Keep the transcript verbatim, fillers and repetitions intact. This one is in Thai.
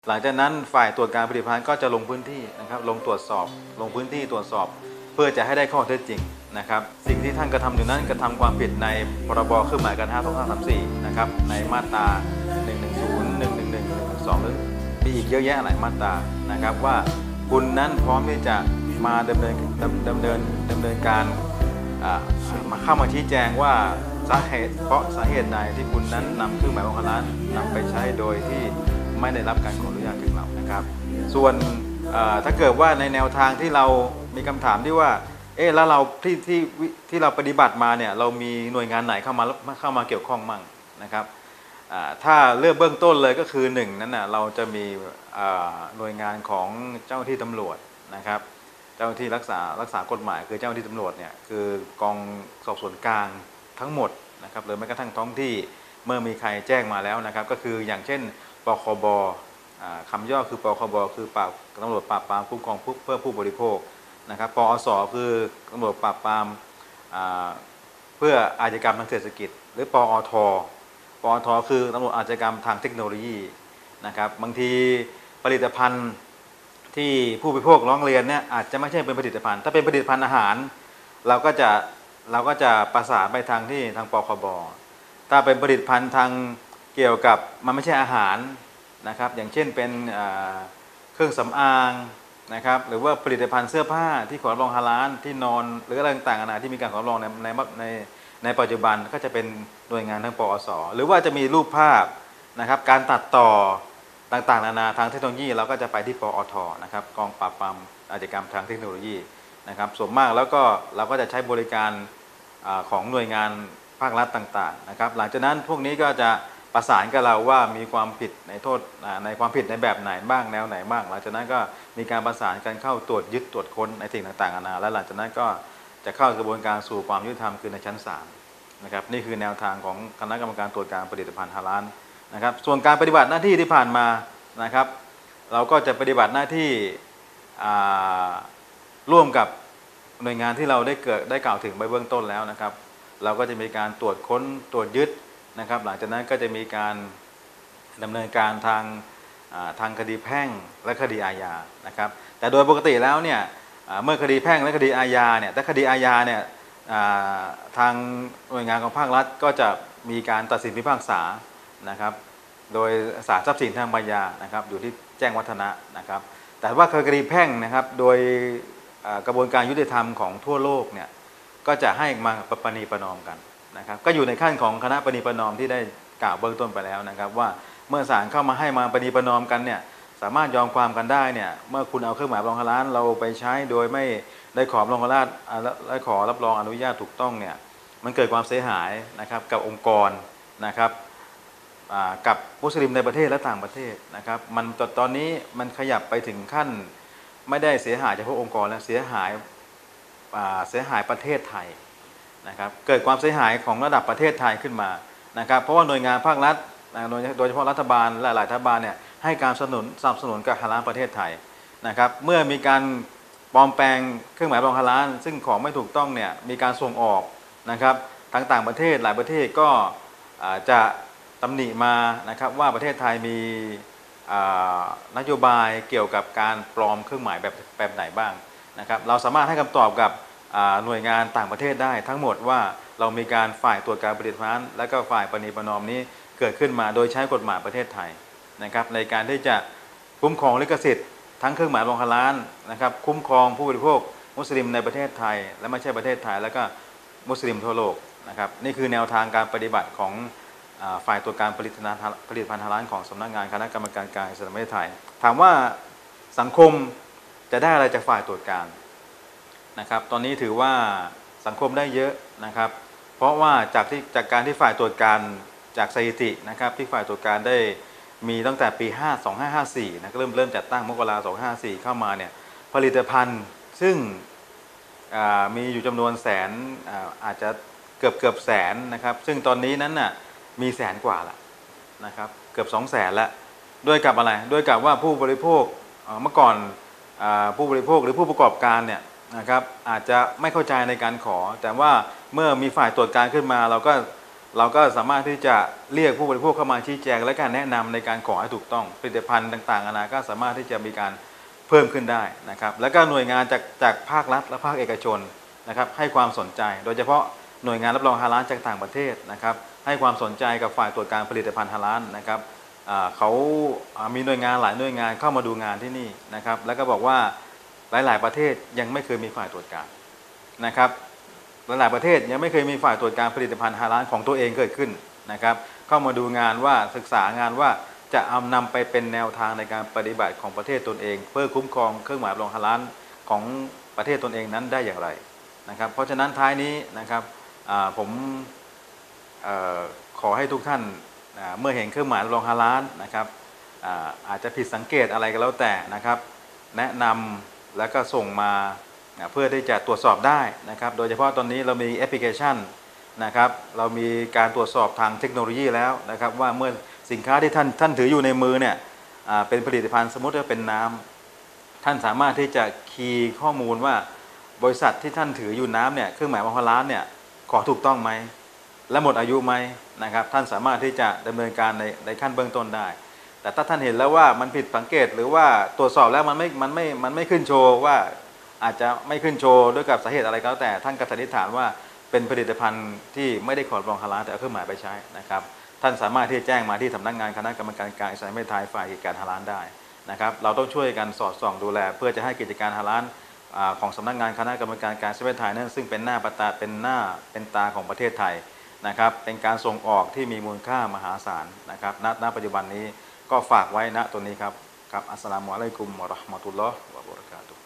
หลังจากนั้นฝ่ายตรวจการผลิตภัณฑ์ก็จะลงพื้นที่นะครับลงตรวจสอบลงพื้นที่ตรวจสอบเพื่อจะให้ได้ข้อเท็จจริงนะครับสิ่งที่ท่านกระทำอยู่นั้นกระทำความผิดในพรบเครื่องหมายการค้าสองพันห้าร้อยสามสิบสี่นะครับในมาตราหนึ่งหนึ่งศูนย์ หนึ่งหนึ่งหนึ่ง หนึ่งหนึ่งสองหรือมีอีกเยอะแยะหลายมาตรานะครับว่าคุณนั้นพร้อมที่จะมาดำเนินดำเนินดำเนินการมาเข้ามาชี้แจงว่าสาเหตุเพราะสาเหตุใดที่คุณนั้นนำเครื่องหมายของร้านนำไปใช้โดยที่ไม่ได้รับการขออนุญาตจากเรานะครับส่วนถ้าเกิดว่าในแนวทางที่เรามีคำถามที่ว่าเอ๊ะแล้วเราที่ที่ที่เราปฏิบัติมาเนี่ยเรามีหน่วยงานไหนเข้ามาเข้ามาเกี่ยวข้องมั่งนะครับถ้าเลือกเบื้องต้นเลยก็คือหนึ่งนั้นนะเราจะมีหน่วยงานของเจ้าหน้าที่ตำรวจนะครับเจ้าหน้าที่รักษารักษากฎหมายคือเจ้าหน้าที่ตำรวจเนี่ยคือกองสอบสวนกลางทั้งหมดนะครับหรือแม้กระทั่งท้องที่เมื่อมีใครแจ้งมาแล้วนะครับก็คืออย่างเช่นปคบคำย่อคือปคบคือปราบตำรวจปราบปรามคุ้มครองเพื่อผู้บริโภคนะครับปอสคือตำรวจปราบปรามเพื่ออาชญากรรมทางเศรษฐกิจหรือปอทปอทคือตำรวจอาชญากรรมทางเทคโนโลยีนะครับบางทีผลิตภัณฑ์ที่ผู้บริโภคร้องเรียนเนี่ยอาจจะไม่ใช่เป็นผลิตภัณฑ์ถ้าเป็นผลิตภัณฑ์อาหารเราก็จะเราก็จะประสานไปทางที่ทางปคบถ้าเป็นผลิตภัณฑ์ทางเกี่ยวกับมันไม่ใช่อาหารนะครับอย่างเช่นเป็นเครื่องสำอางนะครับหรือว่าผลิตภัณฑ์เสื้อผ้าที่ขอรับรองฮาลาลที่นอนหรืออะไรต่างๆนาที่มีการขอรับรองในในในในปัจจุบันก็จะเป็นหน่วยงานทางปอสหรือว่าจะมีรูปภาพนะครับการตัดต่อต่างๆนานาทางเทคโนโลยีเราก็จะไปที่ปอทนะครับกองปราบปรามอาชญากรรมทางเทคโนโลยีนะครับส่วนมากแล้วก็เราก็จะใช้บริการของหน่วยงานภาครัฐต่างๆนะครับหลังจากนั้นพวกนี้ก็จะประสานกับเราว่ามีความผิดในโทษในความผิดในแบบไหนบ้างแนวไหนบ้างหลังจากนั้นก็มีการประสานกันเข้าตรวจยึดตรวจค้นในสิ่งต่างๆนานาและหลังจากนั้นก็จะเข้ากระบวนการสู่ความยุติธรรมคือในชั้นศาลนะครับนี่คือแนวทางของคณะกรรมการตรวจการผลิตภัณฑ์ฮาลาลนะครับส่วนการปฏิบัติหน้าที่ที่ผ่านมานะครับเราก็จะปฏิบัติหน้าที่ร่วมกับหน่วยงานที่เราได้เกิดได้กล่าวถึงไปเบื้องต้นแล้วนะครับเราก็จะมีการตรวจค้นตรวจยึดนะครับหลังจากนั้นก็จะมีการดำเนินการทางทางคดีแพ่งและคดีอาญานะครับแต่โดยปกติแล้วเนี่ยเมื่อคดีแพ่งและคดีอาญาเนี่ยถ้าคดีอาญาเนี่ยทางหน่วยงานของภาครัฐก็จะมีการตัดสินพิพากษานะครับโดยศาลทรัพย์สินทางปัญญานะครับอยู่ที่แจ้งวัฒนะนะครับแต่ว่าคดีแพ่งนะครับโดยกระบวนการยุติธรรมของทั่วโลกเนี่ยก็จะให้มาประนีประนอมกันนะครับก็อยู่ในขั้นของคณะประนีประนอมที่ได้กล่าวเบื้องต้นไปแล้วนะครับว่าเมื่อศาลเข้ามาให้มาประนีประนอมกันเนี่ยสามารถยอมความกันได้เนี่ยเมื่อคุณเอาเครื่องหมายรองฮาลาลเราไปใช้โดยไม่ได้ขอรองฮาลาลได้ขอรับรองอนุญาตถูกต้องเนี่ยมันเกิดความเสียหายนะครับกับองค์กรนะครับกับมุสลิมในประเทศและต่างประเทศนะครับมันตอนนี้มันขยับไปถึงขั้นไม่ได้เสียหายเฉพาะองค์กรแล้วเสียหายเสียหายประเทศไทยนะครับเกิดความเสียหายของระดับประเทศไทยขึ้นมานะครับเพราะว่าหน่วยงานภาครัฐโดยเฉพาะรัฐบาลและหลายรัฐบาลเนี่ยให้การสนับสนุนสนับสนุนกับฮาลาลประเทศไทยนะครับเมื่อมีการปลอมแปลงเครื่องหมายรองฮาลาลซึ่งของไม่ถูกต้องเนี่ยมีการส่งออกนะครับทั้งต่างประเทศหลายประเทศก็จะตำหนิมานะครับว่าประเทศไทยมีนโยบายเกี่ยวกับการปลอมเครื่องหมายแบบแบบไหนบ้างนะครับเราสามารถให้คำตอบกับหน่วยงานต่างประเทศได้ทั้งหมดว่าเรามีการฝ่ายตรวจการผลิตภัณฑ์และก็ฝ่ายประนีประนอมนี้เกิดขึ้นมาโดยใช้กฎหมายประเทศไทยนะครับในการที่จะคุ้มครองลิขสิทธิ์ทั้งเครื่องหมายรองฮาลาลนะครับคุ้มครองผู้บริโภคมุสลิมในประเทศไทยและไม่ใช่ประเทศไทยแล้วก็มุสลิมทั่วโลกนะครับนี่คือแนวทางการปฏิบัติของฝ่ายตรวจการผลิตภัณฑ์ผลิตภัณฑ์ฮาลาลของสำนักงานคณะกรรมการการอิสลามประเทศไทยถามว่าสังคมจะได้อะไรจากฝ่ายตรวจการนะครับตอนนี้ถือว่าสังคมได้เยอะนะครับเพราะว่าจากที่จากการที่ฝ่ายตรวจการจากสถิตินะครับที่ฝ่ายตรวจการได้มีตั้งแต่ปีสองพันห้าร้อยห้าสิบสี่นะเริ่มเริ่มจัดตั้งมกราคมสองพันห้าร้อยห้าสิบสี่เข้ามาเนี่ยผลิตภัณฑ์ซึ่งมีอยู่จำนวนแสนอาจจะเกือบเกือบแสนนะครับซึ่งตอนนี้นั้นน่ะมีแสนกว่าละนะครับเกือบสองแสนละด้วยกับอะไรด้วยกับว่าผู้บริโภคเมื่อก่อนผู้บริโภคหรือผู้ประกอบการเนี่ยนะครับอาจจะไม่เข้าใจในการขอแต่ว่าเมื่อมีฝ่ายตรวจการขึ้นมาเราก็เราก็สามารถที่จะเรียกผู้บริโภคเข้ามาชี้แจงและการแนะนำในการขอให้ถูกต้องผลิตภัณฑ์ต่างๆนานาก็สามารถที่จะมีการเพิ่มขึ้นได้นะครับแล้วก็หน่วยงานจากจากภาครัฐและภาคเอกชนนะครับให้ความสนใจโดยเฉพาะหน่วยงานรับรองฮาลาลจากต่างประเทศนะครับให้ความสนใจกับฝ่ายตรวจการผลิตภัณฑ์ฮาลาลนะครับเขามีหน่วยงานหลายหน่วยงานเข้ามาดูงานที่นี่นะครับแล้วก็บอกว่าหลายๆประเทศยังไม่เคยมีฝ่ายตรวจการนะครับหลายๆประเทศยังไม่เคยมีฝ่ายตรวจการผลิตภัณฑ์ฮาลาลของตัวเองเกิดขึ้นนะครับเข้ามาดูงานว่าศึกษางานว่าจะเอานำไปเป็นแนวทางในการปฏิบัติของประเทศตนเองเพื่อคุ้มครองเครื่องหมายรับรองฮาลาลของประเทศตนเองนั้นได้อย่างไรนะครับเพราะฉะนั้นท้ายนี้นะครับผมขอให้ทุกท่านเมื่อเห็นเครื่องหมายรับรองฮาลาลนะครับอาจจะผิดสังเกตอะไรก็แล้วแต่นะครับแนะนำแล้วก็ส่งมาเพื่อที่จะตรวจสอบได้นะครับโดยเฉพาะตอนนี้เรามีแอปพลิเคชันนะครับเรามีการตรวจสอบทางเทคโนโลยีแล้วนะครับว่าเมื่อสินค้าที่ท่านท่านถืออยู่ในมือเนี่ยเป็นผลิตภัณฑ์สมมติว่าเป็นน้ำท่านสามารถที่จะคีย์ข้อมูลว่าบริษัทที่ท่านถืออยู่น้ำเนี่ยเครื่องหมายว่าฮาลาลเนี่ยขอถูกต้องไหมและหมดอายุไหมนะครับท่านสามารถที่จะดำเนินการในในขั้นเบื้องต้นได้แต่ถ้าท่านเห็นแล้วว่ามันผิดสังเกตหรือว่าตรวจสอบแล้วมันไม่มันไม่มันไม่ขึ้นโชว์ว่าอาจจะไม่ขึ้นโชว์ด้วยกับสาเหตุอะไรก็แล้วแต่ท่านก็สันนิษฐานว่าเป็นผลิตภัณฑ์ที่ไม่ได้ขอรับรองฮาลาลแต่เอาเครื่องหมายไปใช้นะครับท่านสามารถที่จะแจ้งมาที่สำนักงานคณะกรรมการการอิสลามแห่งประเทศไทยฝ่ายกิจการฮาลาลได้นะครับเราต้องช่วยกันสอดส่องดูแลเพื่อจะให้กิจการฮาลาลของสำนักงานคณะกรรมการการอิสลามแห่งประเทศไทยนั้นซึ่งเป็นหน้าประตาเป็นหน้าเป็นตาของประเทศไทยนะครับเป็นการส่งออกที่มีมูลค่ามหาศาลนะครับณณปัจจุบันนี้ก็ฝากไว้ณตัวนี้ครับครับอัสสลามุอะลัยกุมวะเราะห์มะตุลลอฮ์วะบะเราะกาตุฮ์